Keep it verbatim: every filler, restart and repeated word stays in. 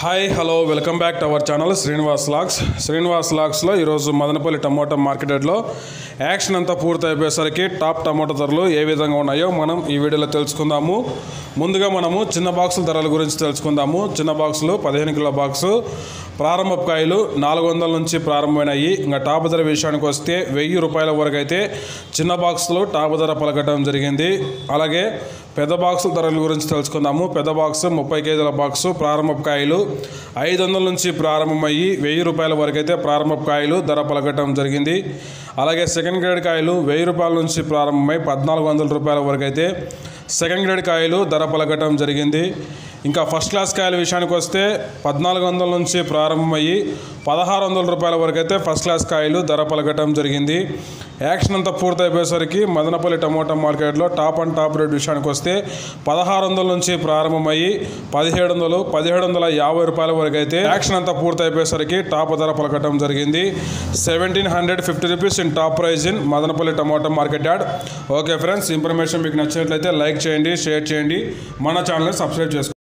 Hi hello welcome back to our channel Srinivas vlogs Srinivas లాగ్స్లో ఈరోజు Madanapalle tomato మార్కెట్లో యాక్షన్ అంతా పూర్తి అయిపోయేసరికి టాప్ టమోటా ధరలు ఏ విధంగా ఉన్నాయో మనం ఈ వీడియోలో తెలుసుకుందాము. ముందుగా మనము చిన్న బాక్సుల ధరల గురించి తెలుసుకుందాము. చిన్న బాక్సులు పదిహేను కిలో బాక్సు ప్రారంభ కాయలు నాలుగు వందల నుంచి ప్రారంభమైనాయి. ఇంకా టాప్ ధర విషయానికి వస్తే వెయ్యి రూపాయల వరకు అయితే చిన్న బాక్సులు టాప్ ధర పలకటం జరిగింది. అలాగే పెద్ద బాక్సుల ధరల గురించి తెలుసుకుందాము. పెద్ద బాక్సు ముప్పై కేజీల బాక్సు ప్రారంభ కాయలు ఐదు వందల నుంచి ప్రారంభమయ్యి వెయ్యి రూపాయల వరకు అయితే ప్రారంభ కాయలు ధర పలకటం జరిగింది. అలాగే సెకండ్ గ్రేడ్ కాయలు వెయ్యి రూపాయల నుంచి ప్రారంభమై పద్నాలుగు వందల రూపాయల వరకు అయితే సెకండ్ గ్రేడ్ కాయలు ధర పలకటం జరిగింది. ఇంకా ఫస్ట్ క్లాస్ కాయల విషయానికి వస్తే పద్నాలుగు వందల నుంచి ప్రారంభమయ్యి పదహారు వందల రూపాయల వరకు అయితే ఫస్ట్ క్లాస్ కాయలు ధర పలకటం జరిగింది. యాక్షన్ అంతా పూర్తయిపోయేసరికి మదనపల్లి టమోటా మార్కెట్లో టాప్ అండ్ టాప్ రేట్ విషయానికి వస్తే పదహారు వందల నుంచి ప్రారంభమయ్యి పదిహేడు వందలు పదిహేడు వందల యాభై రూపాయల వరకు అయితే యాక్షన్ అంతా పూర్తయిపోయేసరికి టాప్ ధర పలకటం జరిగింది. Seventeen hundred fifty rupees in top price in Madanapalle tomato market yard. Okay friends, information మీకు నచ్చినట్లయితే లైక్ చేయండి, షేర్ చేయండి, మన ఛానల్ని సబ్స్క్రైబ్ చేసుకోండి.